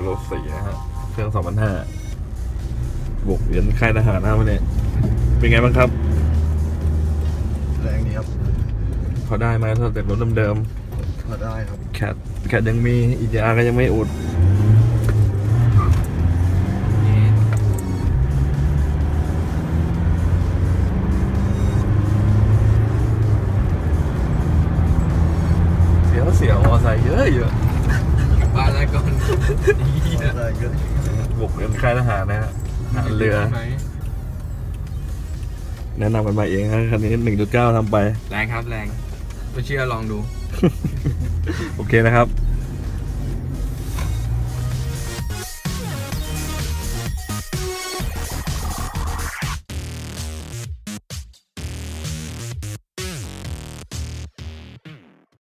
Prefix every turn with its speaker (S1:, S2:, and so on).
S1: โล4นะฮะเครื่อง2,500บวกเหรียญค่ายทหารนะวันนี้เป็นไงบ้างครับ
S2: แรงนี้ครับ
S1: พอได้ไหมถ้าแต่รถเดิม
S2: พอได้ครับ
S1: แคทยังมีEGRก็ยังไม่อุดเสียมอไซค์เยอะ
S3: บ้านแล้วก่อน
S1: บวกเป็นค่ายทหารนะฮะเรือแนะนำกันมาเองครับคันนี้ 1.9 ทำไป
S3: แรงครับแรงไม่เชื่อลองดู
S1: โอเคนะครับ